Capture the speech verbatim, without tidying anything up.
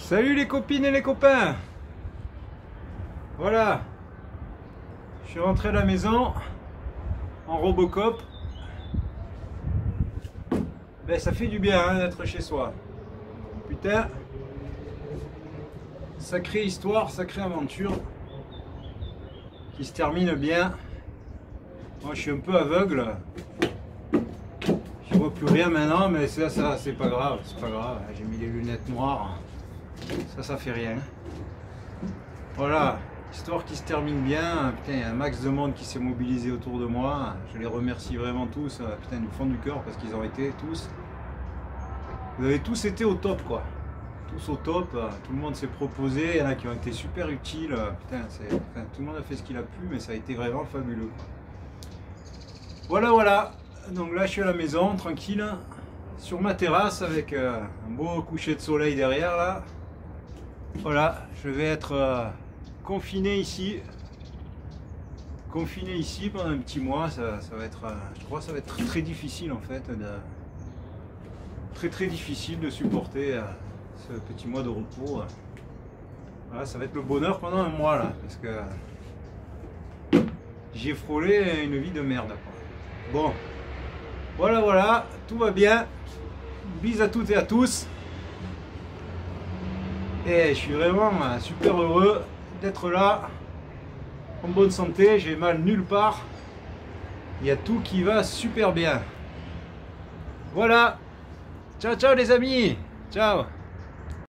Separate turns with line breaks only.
Salut les copines et les copains. Voilà, je suis rentré à la maison en Robocop. Ben ça fait du bien hein, d'être chez soi. Putain, sacrée histoire, sacrée aventure qui se termine bien. Moi je suis un peu aveugle, je vois plus rien maintenant, mais ça, ça c'est pas grave, c'est pas grave. J'ai mis les lunettes noires, ça ça fait rien. Voilà, histoire qui se termine bien. Putain, il y a un max de monde qui s'est mobilisé autour de moi. Je les remercie vraiment tous, putain, du fond du cœur, parce qu'ils ont été tous. Vous avez tous été au top, quoi. Tous au top. Tout le monde s'est proposé. Il y en a qui ont été super utiles. Putain, enfin, tout le monde a fait ce qu'il a pu, mais ça a été vraiment fabuleux. Voilà, voilà. Donc là, je suis à la maison, tranquille, sur ma terrasse, avec euh, un beau coucher de soleil derrière, là. Voilà, je vais être euh, confiné ici. Confiné ici pendant un petit mois. Ça, ça va être, euh, je crois que ça va être très difficile, en fait. De, très très difficile de supporter euh, ce petit mois de repos. Voilà, ça va être le bonheur pendant un mois, là. Parce que j'ai frôlé une vie de merde, quoi. Bon. Voilà, voilà, tout va bien. Bis à toutes et à tous. Et je suis vraiment super heureux d'être là, en bonne santé, j'ai mal nulle part. Il y a tout qui va super bien. Voilà. Ciao, ciao les amis. Ciao.